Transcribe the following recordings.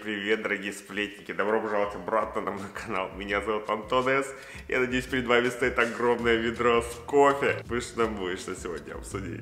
Привет, дорогие сплетники! Добро пожаловать обратно на мой канал. Меня зовут Антон С. Я надеюсь, перед вами стоит огромное ведро с кофе. Нам будет что сегодня обсудить.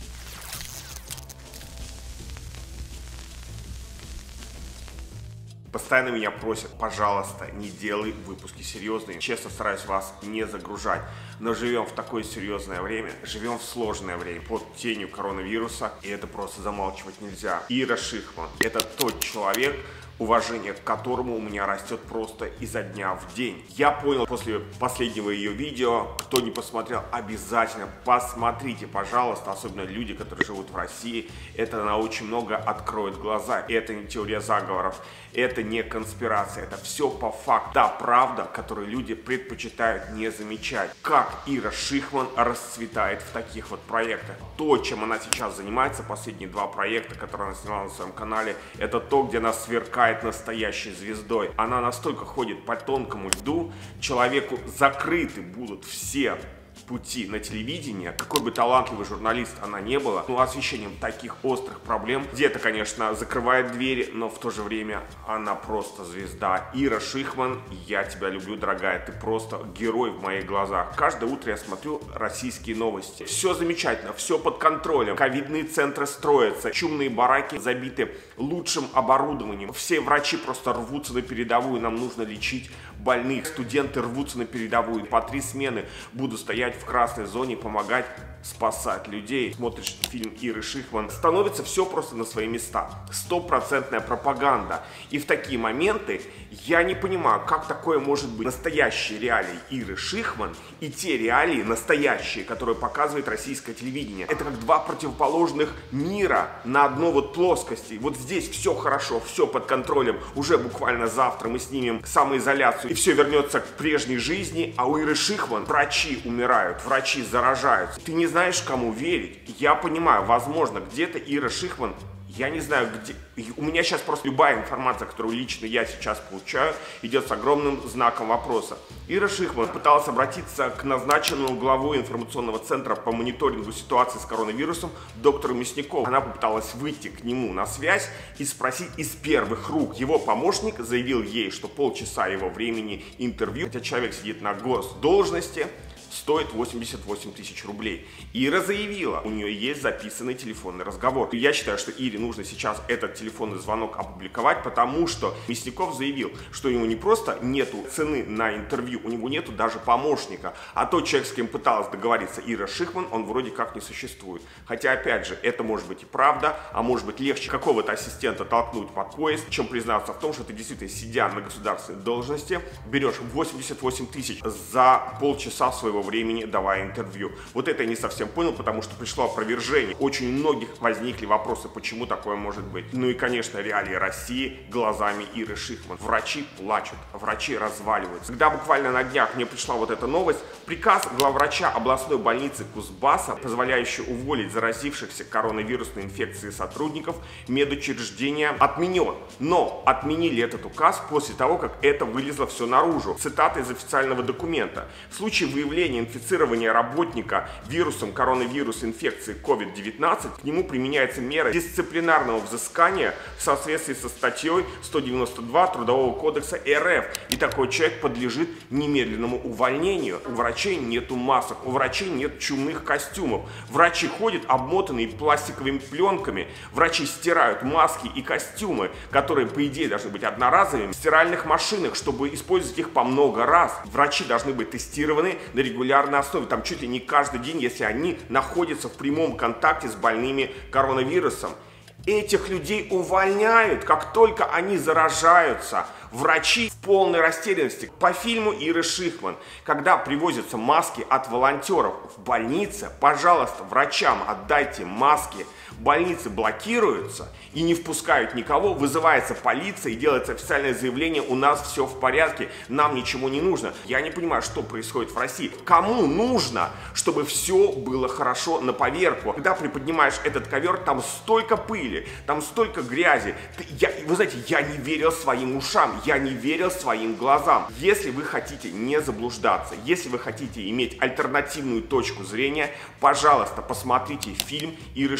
Постоянно меня просят, пожалуйста, не делай выпуски серьезные. Честно стараюсь вас не загружать. Но живем в такое серьезное время, живем в сложное время под тенью коронавируса. И это просто замалчивать нельзя. Ира Шихман – это тот человек, уважение к которому у меня растет просто изо дня в день. Я понял после последнего ее видео, кто не посмотрел, обязательно посмотрите, пожалуйста, особенно люди, которые живут в России. Это на очень много откроет глаза. Это не теория заговоров, это не конспирация, это все по факту. Да, правда, которую люди предпочитают не замечать. Как Ира Шихман расцветает в таких вот проектах. То, чем она сейчас занимается, последние два проекта, которые она сняла на своем канале, это то, где она сверкает настоящей звездой. Она настолько ходит по тонкому льду, человеку закрыты будут все пути на телевидение, какой бы талантливый журналист она не была, но освещением таких острых проблем, где-то, конечно, закрывает двери, но в то же время она просто звезда. Ира Шихман, я тебя люблю, дорогая, ты просто герой в моих глазах. Каждое утро я смотрю российские новости. Все замечательно, все под контролем. Ковидные центры строятся, чумные бараки забиты лучшим оборудованием. Все врачи просто рвутся на передовую, нам нужно лечить больных. Студенты рвутся на передовую. По 3 смены буду стоять в красной зоне, помогать спасать людей. Смотришь фильм Иры Шихман, становится все просто на свои места. Стопроцентная пропаганда. И в такие моменты я не понимаю, как такое может быть. Настоящие реалии Иры Шихман и те реалии настоящие, которые показывает российское телевидение. Это как два противоположных мира на одной вот плоскости. Вот здесь все хорошо, все под контролем. Уже буквально завтра мы снимем самоизоляцию и все вернется к прежней жизни. А у Иры Шихман врачи умирают, врачи заражаются. Ты не знаешь, кому верить. Я понимаю, возможно, где-то Ира Шихман, я не знаю, где... У меня сейчас просто любая информация, которую лично я сейчас получаю, идет с огромным знаком вопроса. Ира Шихман пыталась обратиться к назначенному главой информационного центра по мониторингу ситуации с коронавирусом доктору Мясникову. Она попыталась выйти к нему на связь и спросить из первых рук. Его помощник заявил ей, что полчаса его времени интервью, хотя человек сидит на госдолжности, стоит 88 тысяч рублей. Ира заявила, у нее есть записанный телефонный разговор. Я считаю, что Ире нужно сейчас этот телефонный звонок опубликовать, потому что Мясников заявил, что у него не просто нету цены на интервью, у него нету даже помощника, а тот человек, с кем пыталась договориться Ира Шихман, он вроде как не существует. Хотя, опять же, это может быть и правда, а может быть легче какого-то ассистента толкнуть под поезд, чем признаться в том, что ты действительно, сидя на государственной должности, берешь 88 тысяч за полчаса своего времени, давая интервью. Вот это я не совсем понял, потому что пришло опровержение. Очень у многих возникли вопросы, почему такое может быть. Ну и, конечно, реалии России глазами Иры Шихман. Врачи плачут, врачи разваливаются. Когда буквально на днях мне пришла вот эта новость, приказ главврача областной больницы Кузбасса, позволяющий уволить заразившихся коронавирусной инфекцией сотрудников медучреждения, отменен. Но отменили этот указ после того, как это вылезло все наружу. Цитата из официального документа. В случае выявления инфицирования работника вирусом коронавирус инфекции COVID-19, к нему применяется мера дисциплинарного взыскания в соответствии со статьей 192 Трудового кодекса РФ. И такой человек подлежит немедленному увольнению. У врачей нету масок, у врачей нет чумных костюмов. Врачи ходят обмотанные пластиковыми пленками. Врачи стирают маски и костюмы, которые, по идее, должны быть одноразовыми, в стиральных машинах, чтобы использовать их по много раз. Врачи должны быть тестированы на регулярной основе, там чуть ли не каждый день, если они находятся в прямом контакте с больными коронавирусом. Этих людей увольняют, как только они заражаются. Врачи в полной растерянности. По фильму Иры Шихман, когда привозятся маски от волонтеров в больнице, пожалуйста, врачам отдайте маски. Больницы блокируются и не впускают никого, вызывается полиция и делается официальное заявление: у нас все в порядке, нам ничего не нужно. Я не понимаю, что происходит в России. Кому нужно, чтобы все было хорошо на поверку? Когда приподнимаешь этот ковер, там столько пыли, там столько грязи. Вы знаете, я не верил своим ушам, я не верил своим глазам. Если вы хотите не заблуждаться, если вы хотите иметь альтернативную точку зрения, пожалуйста, посмотрите фильм Иры Шихман.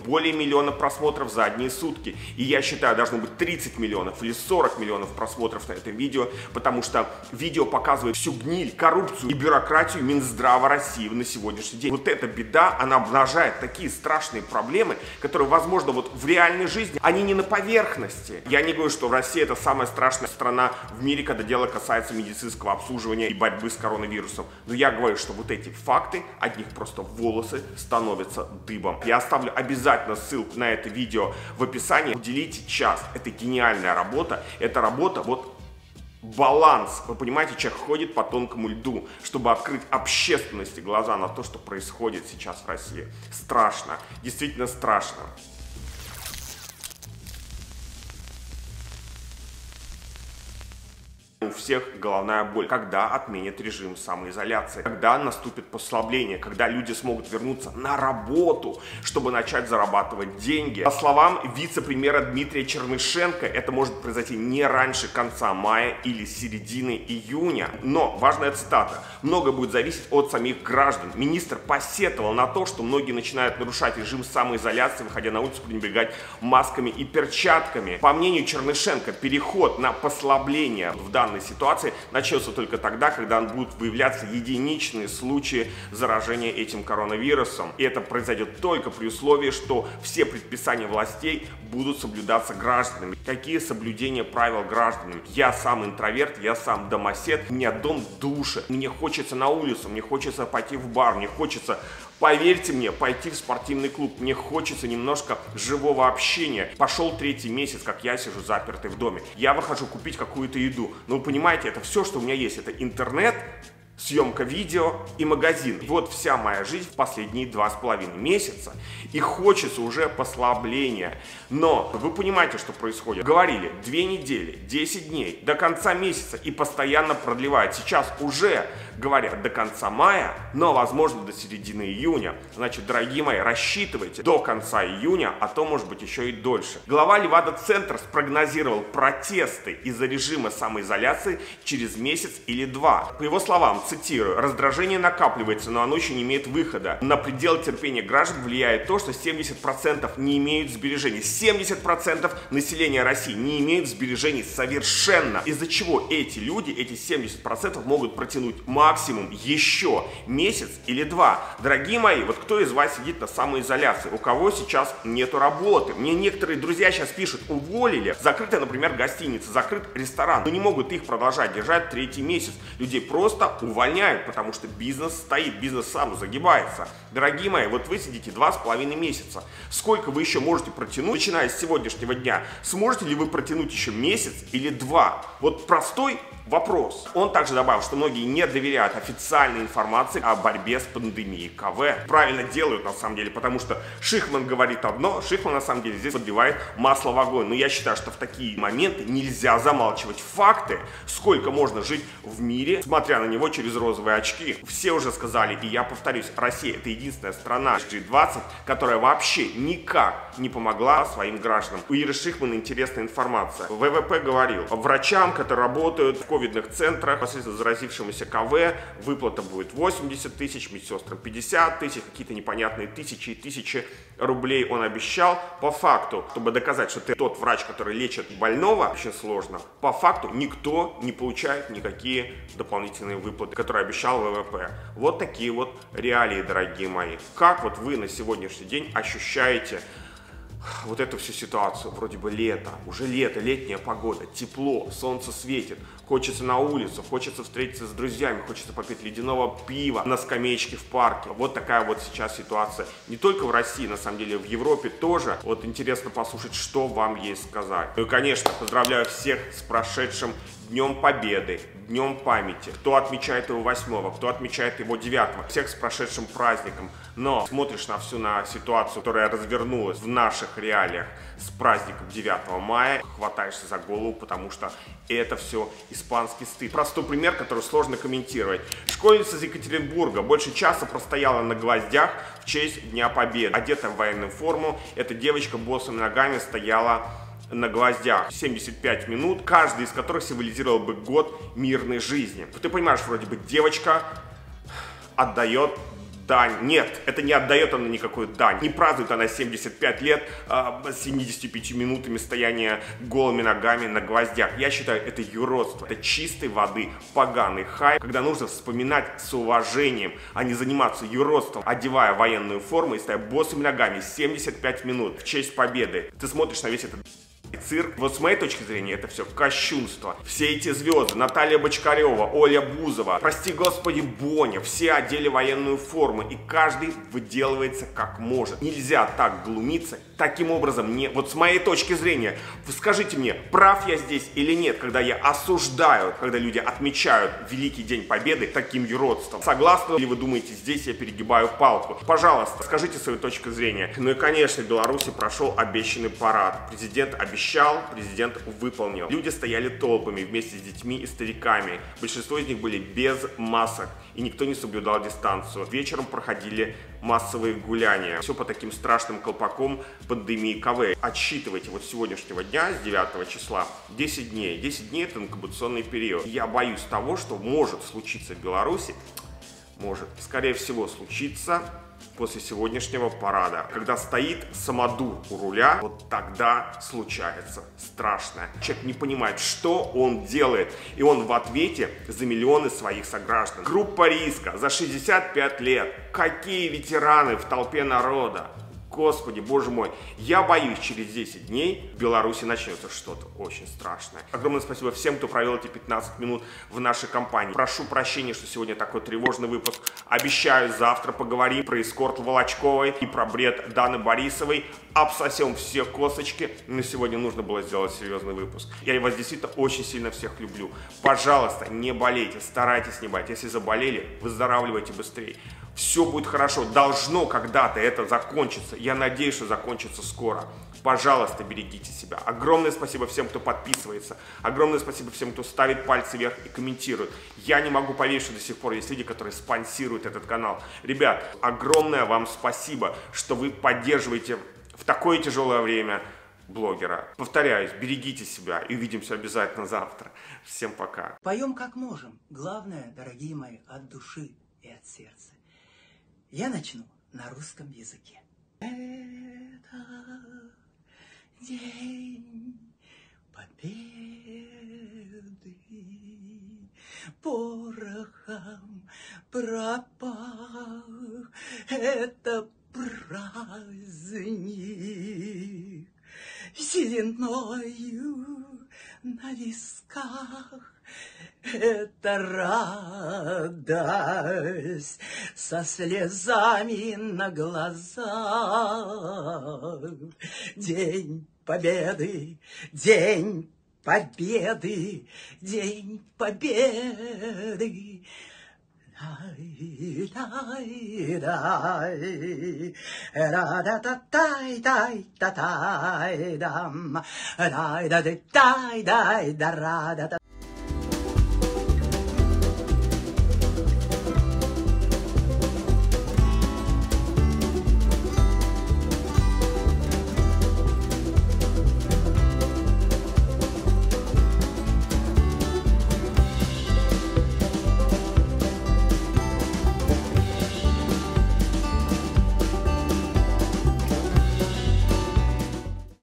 более миллиона просмотров за одни сутки. И я считаю, должно быть 30 миллионов или 40 миллионов просмотров на этом видео, потому что видео показывает всю гниль, коррупцию и бюрократию Минздрава России на сегодняшний день. Вот эта беда, она обнажает такие страшные проблемы, которые, возможно, вот в реальной жизни, они не на поверхности. Я не говорю, что Россия это самая страшная страна в мире, когда дело касается медицинского обслуживания и борьбы с коронавирусом. Но я говорю, что вот эти факты, от них просто волосы становятся дыбом. Я оставлю обязательно ссылку на это видео в описании. Уделите час. Это гениальная работа. Это работа вот баланс. Вы понимаете, человек ходит по тонкому льду, чтобы открыть общественности глаза на то, что происходит сейчас в России. Страшно. Действительно страшно. У всех головная боль. Когда отменят режим самоизоляции? Когда наступит послабление? Когда люди смогут вернуться на работу, чтобы начать зарабатывать деньги? По словам вице-премьера Дмитрия Чернышенко, это может произойти не раньше конца мая или середины июня. Но, важная цитата, многое будет зависеть от самих граждан. Министр посетовал на то, что многие начинают нарушать режим самоизоляции, выходя на улицу, пренебрегать масками и перчатками. По мнению Чернышенко, переход на послабление в данной ситуации начнется только тогда, когда будут выявляться единичные случаи заражения этим коронавирусом. И это произойдет только при условии, что все предписания властей будут соблюдаться гражданами. Какие соблюдения правил гражданами? Я сам интроверт, я сам домосед, у меня дом душит, мне хочется на улицу, мне хочется пойти в бар, мне хочется, поверьте мне, пойти в спортивный клуб, мне хочется немножко живого общения. Пошел 3-й месяц, как я сижу запертый в доме. Я выхожу купить какую-то еду. Но вы понимаете, это все, что у меня есть. Это интернет, съемка видео и магазин. Вот вся моя жизнь в последние 2,5 месяца. И хочется уже послабления. Но вы понимаете, что происходит. Говорили 2 недели, 10 дней, до конца месяца и постоянно продлевают. Сейчас уже говорят до конца мая, но возможно до середины июня. Значит, дорогие мои, рассчитывайте до конца июня, а то может быть еще и дольше. Глава Левада-центра спрогнозировал протесты из-за режима самоизоляции через месяц или 2. По его словам, цитирую, раздражение накапливается, но оно еще не имеет выхода. На предел терпения граждан влияет то, что 70% не имеют сбережений. 70% населения России не имеют сбережений совершенно. Из-за чего эти люди, эти 70% могут протянуть максимум еще месяц или 2. Дорогие мои, вот кто из вас сидит на самоизоляции? У кого сейчас нету работы? Мне некоторые друзья сейчас пишут, уволили. Закрыта, например, гостиница, закрыт ресторан. Но не могут их продолжать держать 3-й месяц. Людей просто увольняют, потому что бизнес стоит, бизнес сам загибается. Дорогие мои, вот вы сидите 2,5 месяца. Сколько вы еще можете протянуть, начиная с сегодняшнего дня? Сможете ли вы протянуть еще месяц или 2? Вот простой вопрос. Он также добавил, что многие не доверяют официальной информации о борьбе с пандемией КВ. Правильно делают на самом деле, потому что Шихман говорит одно, Шихман на самом деле здесь подливает масло в огонь. Но я считаю, что в такие моменты нельзя замалчивать факты, сколько можно жить в мире, смотря на него через розовые очки. Все уже сказали, и я повторюсь, Россия это единственная страна G20, которая вообще никак не помогла своим гражданам. У Иры Шихмана интересная информация. ВВП говорил, врачам, которые работают в ковидных центрах, непосредственно заразившемуся КВ, выплата будет 80 тысяч, медсестрам 50 тысяч, какие-то непонятные тысячи и тысячи рублей он обещал. По факту, чтобы доказать, что ты тот врач, который лечит больного, очень сложно, по факту никто не получает никакие дополнительные выплаты, которые обещал ВВП. Вот такие вот реалии, дорогие мои. Как вот вы на сегодняшний день ощущаете вот эту всю ситуацию? Вроде бы лето, уже лето, летняя погода, тепло, солнце светит, хочется на улицу, хочется встретиться с друзьями, хочется попить ледяного пива на скамеечке в парке. Вот такая вот сейчас ситуация. Не только в России, на самом деле, в Европе тоже. Вот интересно послушать, что вам есть сказать. Ну и, конечно, поздравляю всех с прошедшим Днем Победы, Днем Памяти. Кто отмечает его 8-го, кто отмечает его 9-го. Всех с прошедшим праздником. Но смотришь на всю ситуацию, которая развернулась в наших реалиях с праздником 9 мая, хватаешься за голову, потому что это все испанский стыд. Простой пример, который сложно комментировать. Школьница из Екатеринбурга больше часа простояла на гвоздях в честь Дня Победы. Одетая в военную форму, эта девочка босыми ногами стояла на гвоздях 75 минут, каждый из которых символизировал бы год мирной жизни. Ты понимаешь, вроде бы девочка отдает дань. Нет, это не отдает она никакую дань. Не празднует она 75 лет 75 минутами стояния голыми ногами на гвоздях. Я считаю, это юродство. Это чистой воды поганый хайп, когда нужно вспоминать с уважением, а не заниматься юродством, одевая военную форму и стоя босыми ногами 75 минут в честь победы. Ты смотришь на весь этот цирк. Вот с моей точки зрения, это все кощунство. Все эти звезды, Наталья Бочкарева, Оля Бузова, прости господи, Боня, все одели военную форму, и каждый выделывается как может. Нельзя так глумиться. Таким образом, не... вот с моей точки зрения, вы скажите мне, прав я здесь или нет, когда я осуждаю, когда люди отмечают Великий День Победы таким юродством. Согласны ли вы думаете, здесь я перегибаю палку? Пожалуйста, скажите свою точку зрения. Ну и, конечно, в Беларуси прошел обещанный парад. Президент обещал, президент выполнил. Люди стояли толпами вместе с детьми и стариками. Большинство из них были без масок, и никто не соблюдал дистанцию. Вечером проходили массовые гуляния. Все по таким страшным колпакам пандемии КВ. Отсчитывайте вот с сегодняшнего дня, с 9 числа, 10 дней. 10 дней — это инкубационный период. Я боюсь того, что может случиться в Беларуси, может, скорее всего, случится после сегодняшнего парада. Когда стоит самодур у руля, вот тогда случается страшное. Человек не понимает, что он делает, и он в ответе за миллионы своих сограждан. Группа риска за 65 лет. Какие ветераны в толпе народа. Господи, боже мой, я боюсь, через 10 дней в Беларуси начнется что-то очень страшное. Огромное спасибо всем, кто провел эти 15 минут в нашей компании. Прошу прощения, что сегодня такой тревожный выпуск. Обещаю, завтра поговорим про эскорт Волочковой и про бред Даны Борисовой. Обсосем все косточки. Но сегодня нужно было сделать серьезный выпуск. Я вас действительно очень сильно всех люблю. Пожалуйста, не болейте, старайтесь не болеть. Если заболели, выздоравливайте быстрее. Все будет хорошо, должно когда-то это закончиться. Я надеюсь, что закончится скоро. Пожалуйста, берегите себя. Огромное спасибо всем, кто подписывается. Огромное спасибо всем, кто ставит пальцы вверх и комментирует. Я не могу поверить, что до сих пор есть люди, которые спонсируют этот канал. Ребят, огромное вам спасибо, что вы поддерживаете в такое тяжелое время блогера. Повторяюсь, берегите себя и увидимся обязательно завтра. Всем пока. Поем как можем. Главное, дорогие мои, от души и от сердца. Я начну на русском языке. Это день победы, порохом пропах. Это праздник сединою на висках. Это радость со слезами на глазах. День победы, день победы, день победы. Дай